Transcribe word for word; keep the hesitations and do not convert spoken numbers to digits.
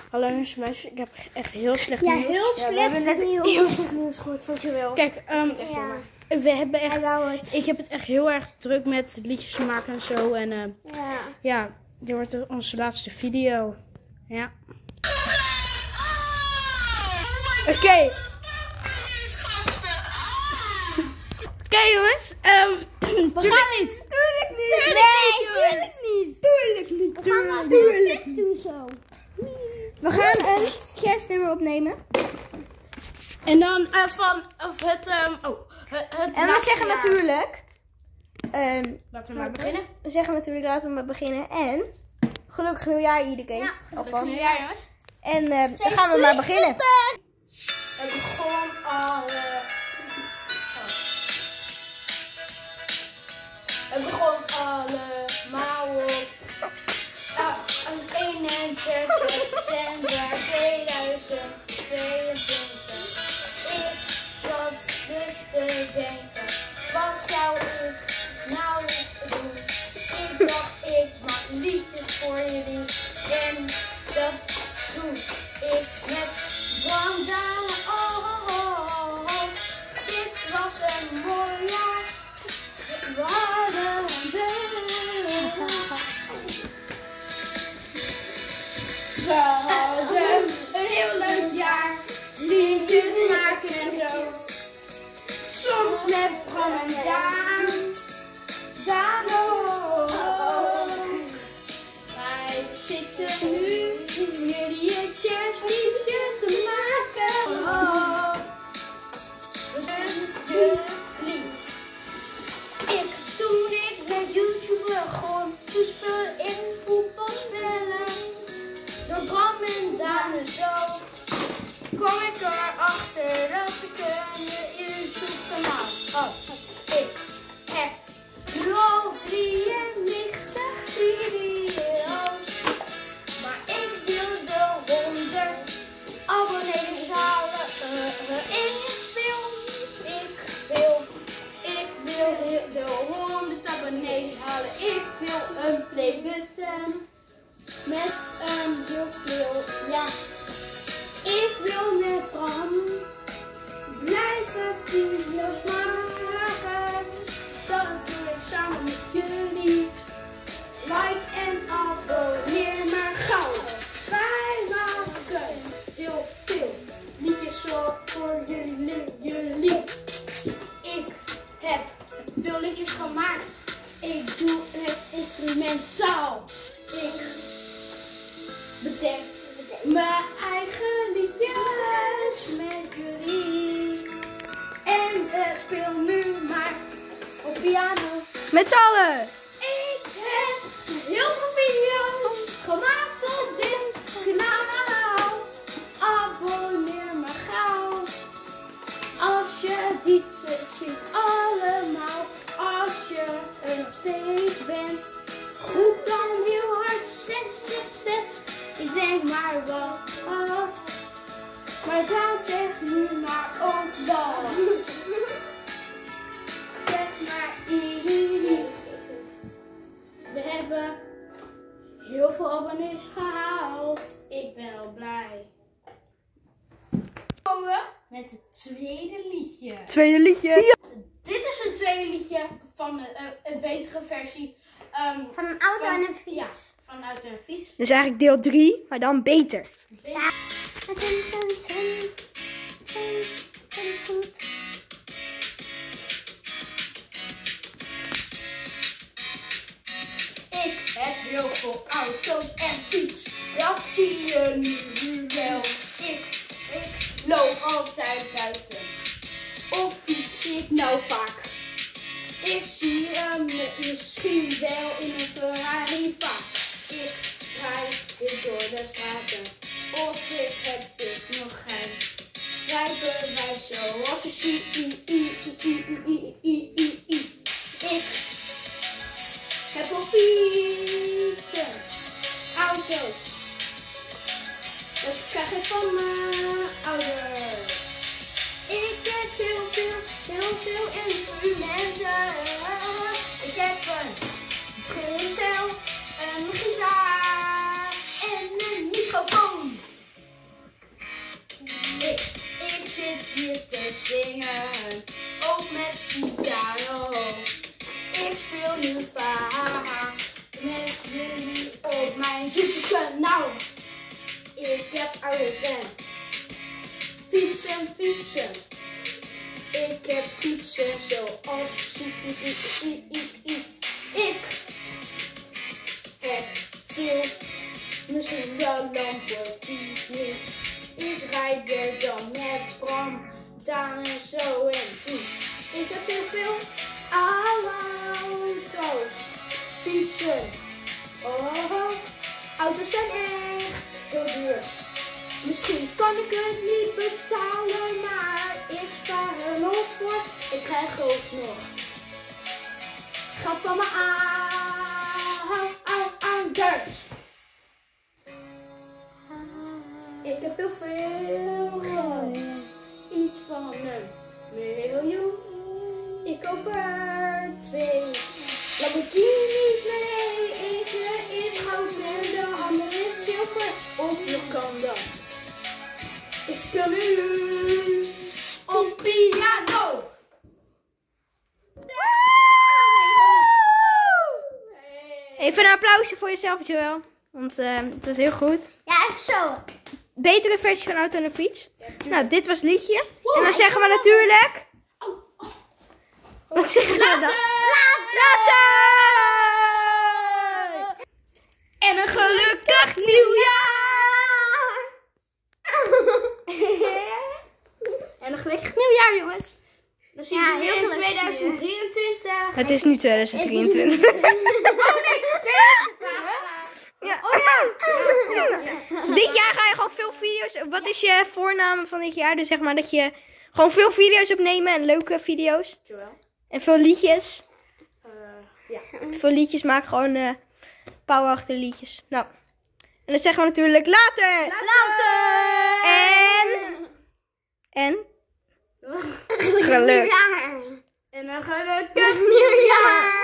Hallo meisjes, ik heb echt heel slecht ja, nieuws. Heel slecht ja, we hebben net nieuws. heel slecht nieuws gehoord van Joël. Kijk, um, ja. we hebben echt, het. ik heb het echt heel erg druk met liedjes maken en zo. En uh, ja. ja, dit wordt onze laatste video. Ja. Oké. Okay. Oké okay, jongens. Um, we tuurlijk gaan niet. Tuurlijk niet. Tuurlijk nee, niet, tuurlijk niet. Tuurlijk niet. We gaan maar tuurlijk niet doen zo. We gaan een kerstnummer opnemen. En dan uh, van of het, um, oh, het, het en we zeggen jaar. natuurlijk. Um, laten we maar beginnen. We zeggen natuurlijk laten we maar beginnen. En gelukkig nieuwjaar iedereen. Ja, gelukkig nieuwjaar jongens. En uh, dan gaan we maar beginnen. We begonnen alle... We begonnen allemaal op eenendertig december tweeduizend tweeëntwintig. Ik zat dus te denken, wat zou ik nou eens doen? Ik dacht, ik maak liedjes voor jullie en dat doe ik met brandalen. Oh, oh, oh, oh. Dit was een mooi jaar. We hadden de... We hadden een heel leuk jaar. Liedjes maken en zo. Soms met Bram en Daan. Daan ook. Wij zitten nu in jullie een kerstliedje te maken. Oh. We zijn jullie. Ik, toen ik met YouTube begon, toen speelde ik voetbalspellen. Door Bram en Daan en zo, kwam ik erachter dat ik een YouTube kanaal had. Ik heb nu al drieënnegentig video's, maar ik wil de honderd abonnees halen. Uh, uh, ik wil, ik wil, ik wil de honderd abonnees halen. Ik wil een playbutton met um, heel veel, ja. Ik wil met Bram blijven video's maken. Dat doe ik samen met jullie. Like en abonneer maar gauw. Wij maken heel veel liedjes voor jullie. jullie. Ik heb veel liedjes gemaakt. Ik doe het instrumentaal. Ik bedenk mijn eigen liedjes met jullie. En uh, speel nu maar op piano. Met z'n allen. Ik heb heel veel video's gemaakt op dit kanaal. Abonneer maar gauw. Als je dit ziet allemaal. Als je er nog steeds bent. Roep dan heel hard zes zes zes. Ik denk maar wat. Maar dan zeg nu maar ook wat. Zeg maar iets. We hebben heel veel abonnees gehaald. Ik ben al blij. Komen we met het tweede liedje. Tweede liedje. Ja. Dit is een tweede liedje van een, een, een betere versie. Um, Van een auto van, en een fiets. Ja, van een auto en een fiets. Dus eigenlijk deel drie, maar dan beter. beter. Ja. Ik heb heel veel auto's en fiets. Dat zie je nu wel. Ik, ik loop altijd buiten. Of fiets ik nou vaak. Ik zie hem misschien wel in een Ferrari vaak. Ik rijd weer door de straten. Of ik heb ik nog geen rijbewijs zoals je ziet. Ik heb al fietsen, auto's. Dat krijg ik van mijn ouders. Ik heb heel veel, heel veel instrumenten. Ik heb een drumstel, een gitaar en een microfoon. ik zingen, ook met piano. Ik speel nu vaak met jullie op mijn YouTube kanaal. Ik heb alles en fietsen, fietsen. Ik heb fietsen zoals iets. Ik heb veel, misschien wel Lamborghinis. Ik rijd er dan met Bram, Daan en zo en iets. Ik heb heel veel auto's, fietsen. Oh, auto's zijn echt heel duur. Misschien kan ik het niet betalen, maar ik spaar er nog voor. Ik krijg ook nog geld van mijn ouders. Ik heb heel veel geld, iets van een miljoen. Ik koop er twee Lamborghinis mee. Eentje is goud en de andere is zilver. Of nog kan dat. Ik speel nu op piano. Even een applausje voor jezelf, Joël. Want uh, het was heel goed. Ja, even zo. Betere versie van Auto en de Fiets. Ja, nou, dit was het liedje. Wow, en dan zeggen we natuurlijk... Oh, oh. Wat zeggen we dan? Later! Later! En een gelukkig nieuwjaar! En een gelukkig nieuwjaar, jongens. Dan zien Ja, we heel weer in gelukkig tweeduizend drieëntwintig. Het is nu tweeduizend drieëntwintig. Oh nee, tweeduizend. Ja. Oh ja. Dit jaar ga je gewoon veel video's... Wat is je voornaam van dit jaar? Dus zeg maar dat je gewoon veel video's opnemen en leuke video's. Joël. En veel liedjes. Uh, ja. Veel liedjes maken, gewoon uh, powerachtige liedjes. Nou. En dan zeggen we natuurlijk later. Later. En... En... Geluk. Ja. En een gelukkig nieuwjaar.